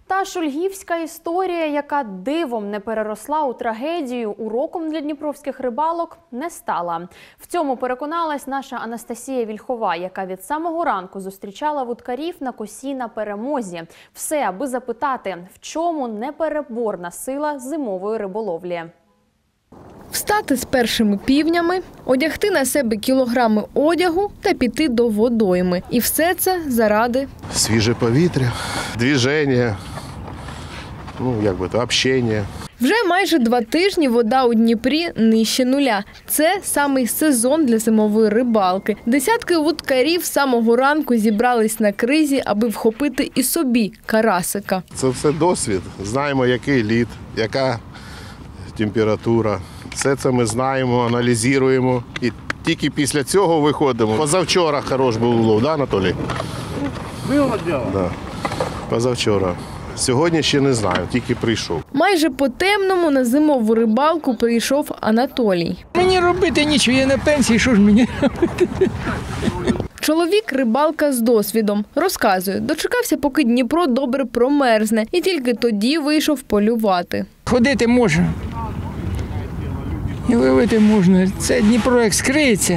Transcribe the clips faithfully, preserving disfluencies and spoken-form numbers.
Та шульгівська історія, яка дивом не переросла у трагедію, уроком для дніпровських рибалок не стала. В цьому переконалась наша Анастасія Вільхова, яка від самого ранку зустрічала вудкарів на косі на Перемозі. Все, аби запитати, в чому непереборна сила зимової риболовлі. Встати з першими півнями, одягти на себе кілограми одягу та піти до водойми. І все це заради свіже повітря, движення, ну, як би то, общення. Вже майже два тижні вода у Дніпрі нижче нуля. Це самий сезон для зимової рибалки. Десятки вудкарів з самого ранку зібрались на кризі, аби вхопити і собі карасика. Це все досвід. Знаємо, який лід, яка температура. Все це ми знаємо, аналізуємо і тільки після цього виходимо. Позавчора хорош був улов, да, Анатолій? Було діло. Да. Позавчора. Сьогодні ще не знаю, тільки прийшов. Майже по темному на зимову рибалку прийшов Анатолій. Мені робити нічого, я на пенсії, що ж мені робити? Чоловік – рибалка з досвідом. Розказує, дочекався, поки Дніпро добре промерзне, і тільки тоді вийшов полювати. Ходити можна. І ловити можна. Це Дніпро як скриється,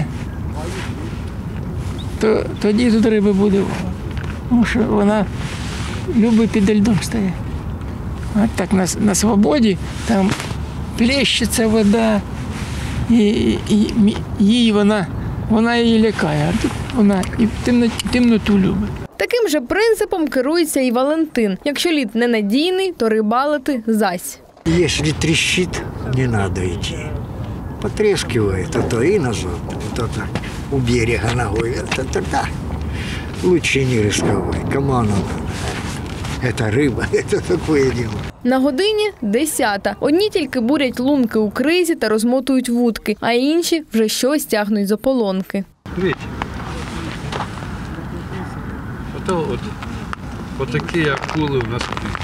то тоді тут риби буде. Тому що вона любить під льдом стояти. А так на, на свободі, там плещеться вода, і, і, і їй вона, вона її лякає, а тут вона і темноту, темноту любить. Таким же принципом керується і Валентин. Якщо лід ненадійний, то рибалити зась. Якщо тріщить, не треба йти. Потрескивает, а то и назад, то так у берега ногой, это тогда лучше не рисковать. Кому оно надо? Это рыба, это такое дело. На годині десята. Одні тільки бурять лунки у кризі та розмотують вудки, а інші вже щось тягнуть з ополонки. Видите? Ото от, от такі акули в нас тут.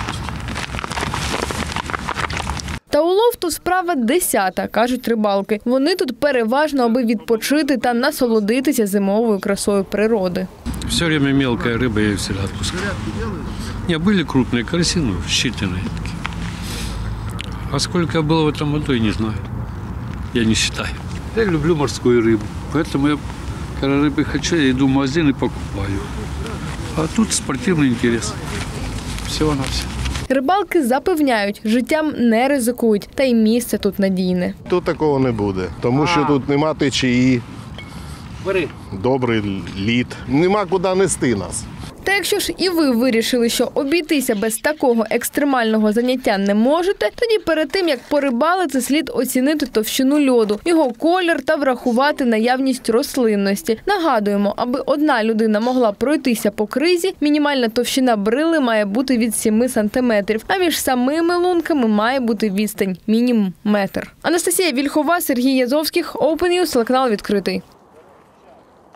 Та улов тут справа десята, кажуть рибалки. Вони тут переважно, аби відпочити та насолодитися зимовою красою природи. Все время мелкая рыба, я ее всегда отпускаю. Не, были крупные карасины, считанные такие. А сколько было в этом году, я не знаю. Я не считаю. Я люблю морскую рыбу, поэтому я, когда рыбы хочу, я иду в магазин и покупаю. А тут спортивный интерес. Всего-навсего. Рибалки запевняють, життям не ризикують, та й місце тут надійне. Тут такого не буде, тому що тут нема течії, добрий лід, нема куди нести нас. Та якщо ж і ви вирішили, що обійтися без такого екстремального заняття не можете, тоді перед тим, як порибалити, слід оцінити товщину льоду, його колір та врахувати наявність рослинності. Нагадуємо, аби одна людина могла пройтися по кризі, мінімальна товщина брили має бути від семи сантиметрів, а між самими лунками має бути відстань – мінімум метр. Анастасія Вільхова, Сергій Язовських, Open News, телеканал відкритий.